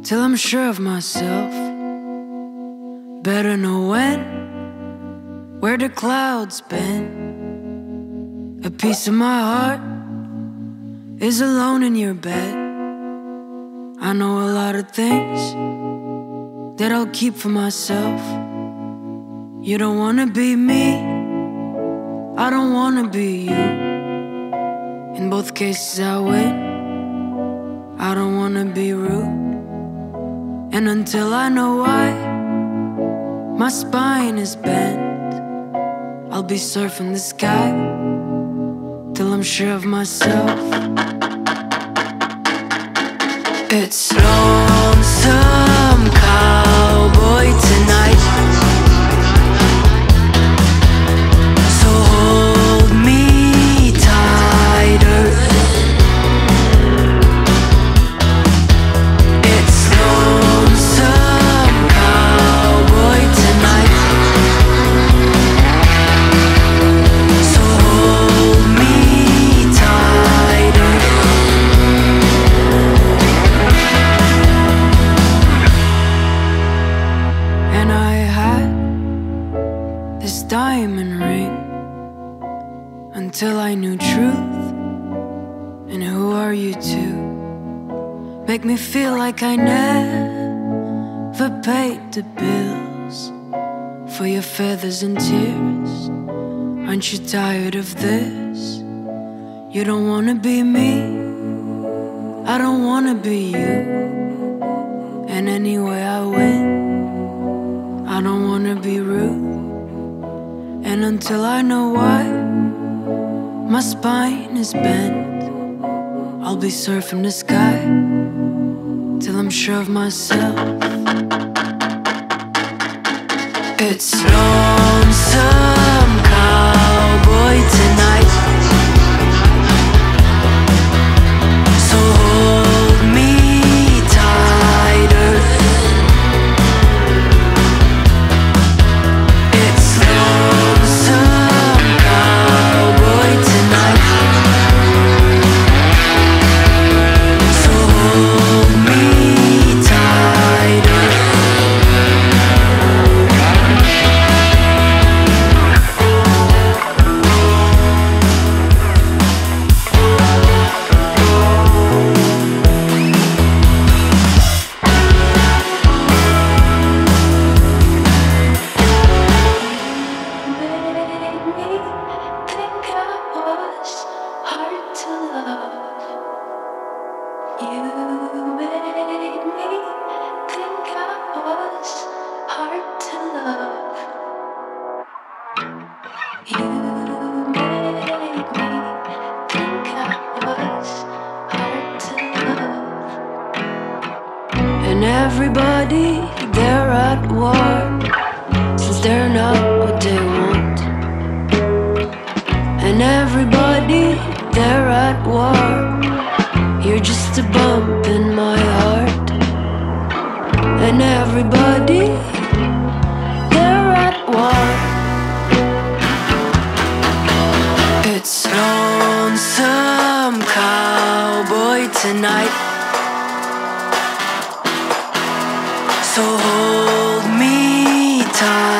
till I'm sure of myself. Better know when, where the clouds been. A piece of my heart is alone in your bed. I know a lot of things that I'll keep for myself. You don't wanna be me, I don't wanna be you. In both cases I win, I don't wanna be rude. And until I know why my spine is bent, I'll be surfing the sky till I'm sure of myself. It's lonesome cowboy tonight, so hold me tighter. It's lonesome cowboy tonight, so hold me tighter. And I had this diamond ring until I knew truth. And who are you to make me feel like I never paid the bills for your feathers and tears? Aren't you tired of this? You don't wanna be me, I don't wanna be you. And anyway I win, I don't wanna be rude. And until I know why my spine is bent, I'll be surfing the sky till I'm sure of myself. It's lonesome cowboy tonight, so hold me tighter. It's lonesome cowboy tonight, so hold me tighter. And everybody, they're at war, since they're not what they want. And everybody, they're at war, you're just a bump in my heart. And everybody, they're at war. It's lonesome cowboy tonight, so hold me tight.